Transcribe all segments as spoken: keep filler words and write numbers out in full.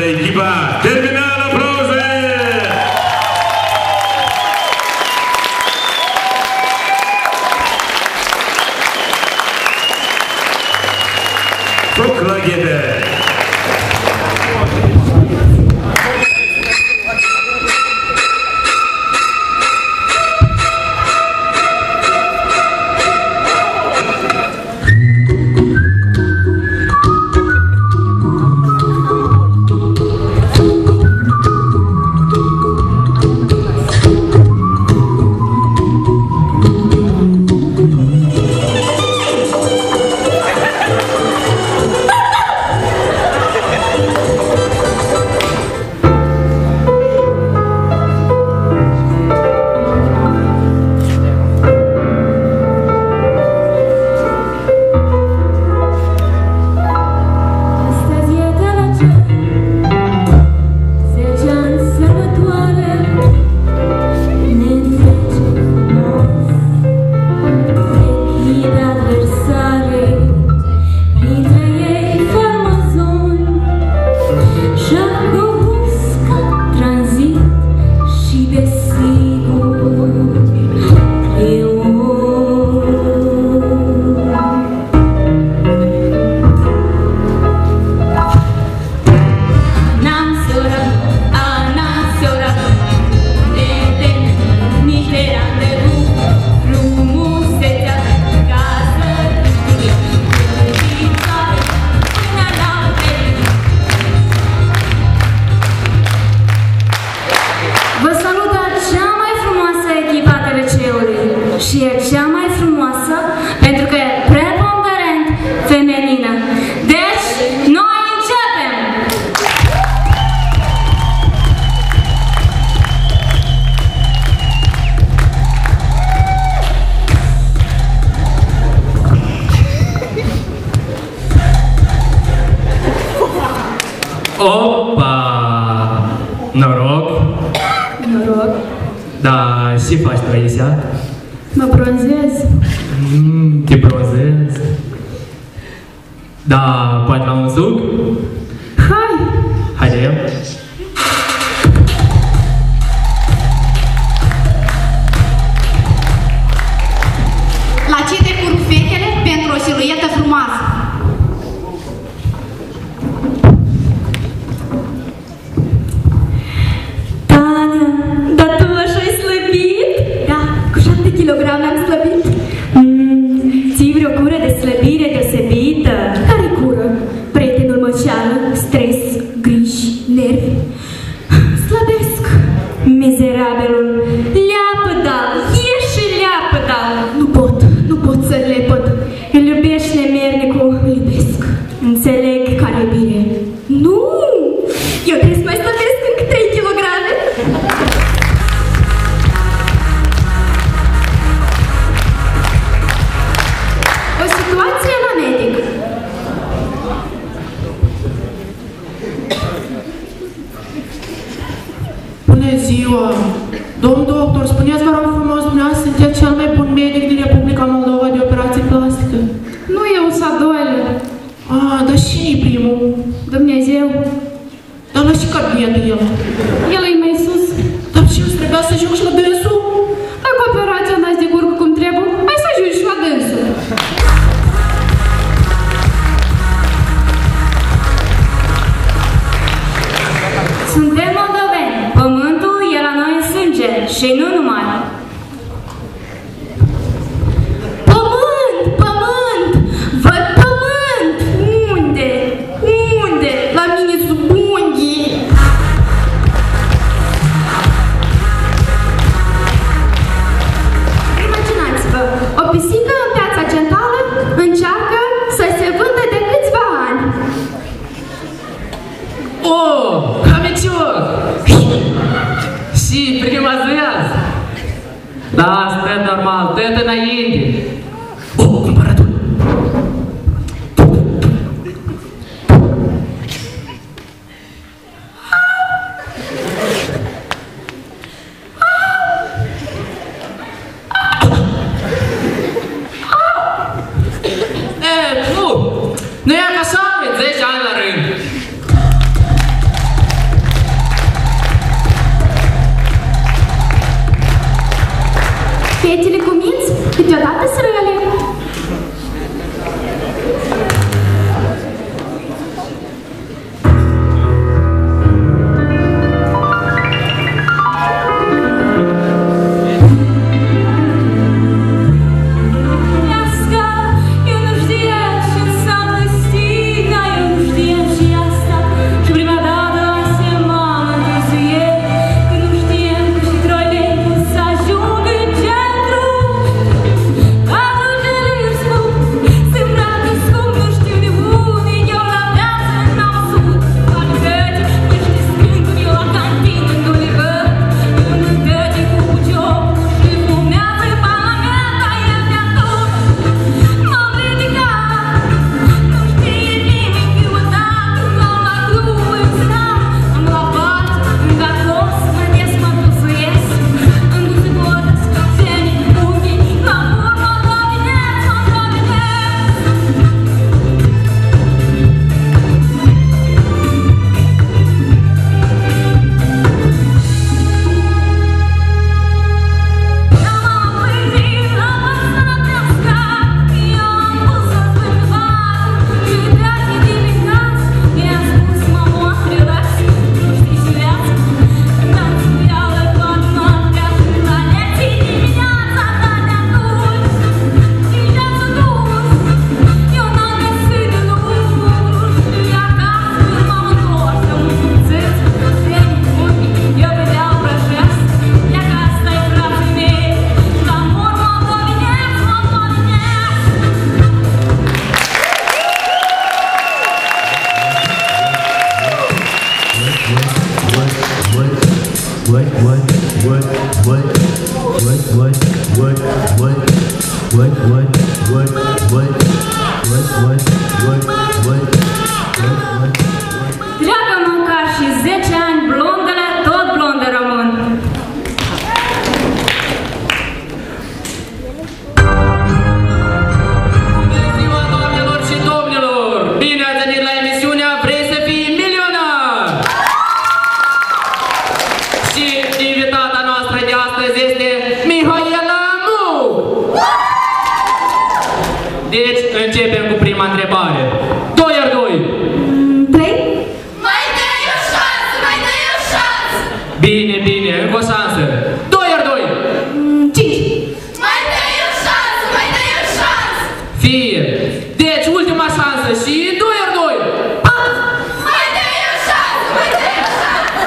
echipa terminală, aplauze! Foc la ghete! Opa! Noroc! Noroc! Da, ce faci tu aici? Mă bronzez. Mm, te bronzezi? Da, poate la un suc? Hai! Haide! La ce te curg fetele pentru o siluetă frumoasă? Kilograme am slăbit? Mm, ții vreo cură de slăbire deosebită? Care cură? Prietenul mă ceală, stres, griji, nervi. Slăbesc. Mizerabilul. Leapă-da-l, ieși și leapă-da-l. Nu pot, nu pot să-l lepăd. Îl iubești nemernicul, îl iubesc. Înțeleg care e bine. Nu! Eu trebuie să mai slăbesc încă trei kilograme. Bună ziua! Domn doctor, spuneți, vă rog frumos, dumneavoastră sunteți cel mai bun medic din Republica Moldova de operație plastică. Nu eu, Sadoile. Ah, dar cine-i primul? Dumnezeu. Dar la ce cabinet el? El e mai sus. Dar ce îți trebuia să ajungi la dânsul? Dacă operația n-ați de curcă cum trebuie, hai să ajungi și la dânsul. Suntem moldoveni. Pământul e la noi în sânge și nu numai. Pământ! Pământ! Văd pământ! Unde? Unde? La mine sub unghii! Imaginați-vă, o pisică în piața centrală încearcă să se vândă de câțiva ani. Oh, amicior! Și prima zi azi! Da, asta e normal, dă-te înainte! Oh, cumpărătul! E, nu! Nu e așa, zece ani la rând! what, what, what, what, what, what, what, what, what, what, what, what, what, what, what, what, what, Dragă mânca și zece ani blondele, tot blonde rămân. Bună ziua, doamnelor și domnilor! Bine ați venit la emisiunea Vrei să fii milionar! Și invitata noastră de astăzi este Mihaela Muc! Deci începem cu prima întrebare. doi ori doi. Trei? Mai dai o șansă, mai dai o șansă! Bine, bine, încă o șansă. doi ori doi. Cinci. Mai dai o șansă, mai dai o șansă! Fie. Deci ultima șansă și doi ori doi. Mai dai o șansă, mai dai o șansă!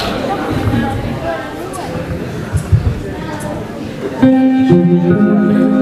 Cinci.